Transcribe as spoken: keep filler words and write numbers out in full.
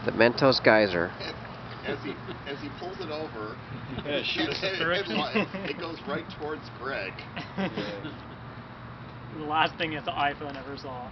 The Mentos Geyser. As he as he pulls it over, Yeah, it shoots the it, direction. it, it goes right towards Greg. Yeah. The last thing his iPhone ever saw.